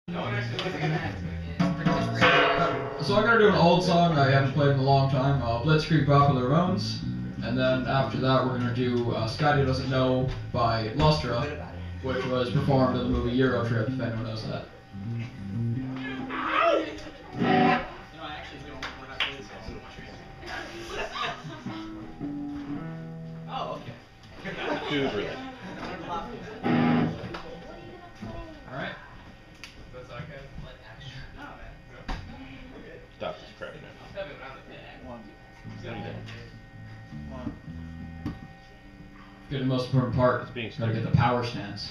So I'm gonna do an old song I haven't played in a long time, Blitzkrieg Rock with the Ramones, and then after that we're gonna do Scotty Doesn't Know by Lustra, which was performed in the movie Euro Trip, if anyone knows that. Oh, okay. Dude, really. Alright. Stop this crap now. Get the most important part. It's being Gotta get the power stance.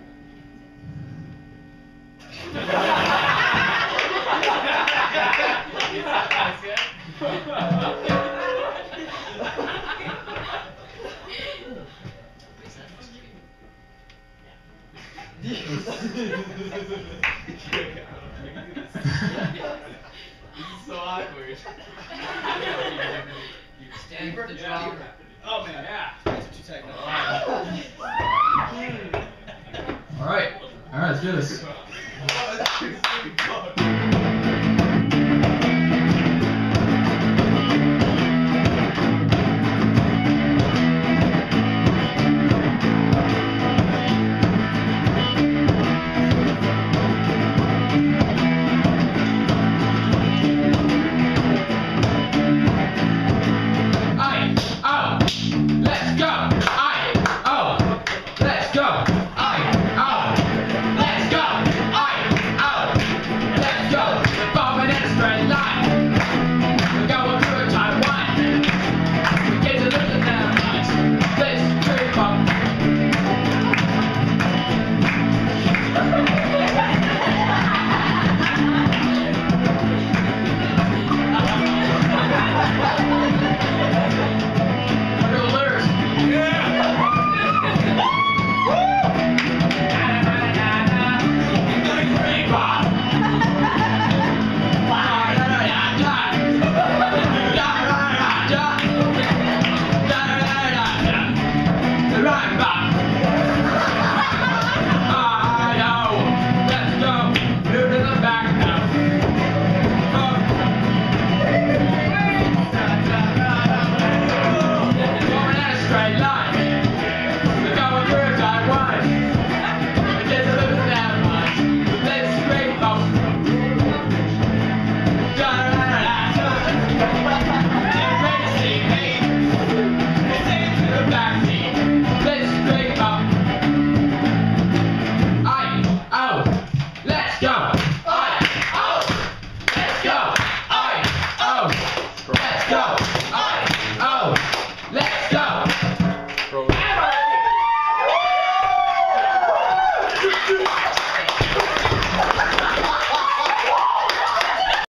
This is so awkward. Stand for the drum. Oh man, yeah. That's what you take. Alright, let's do this. Let's go.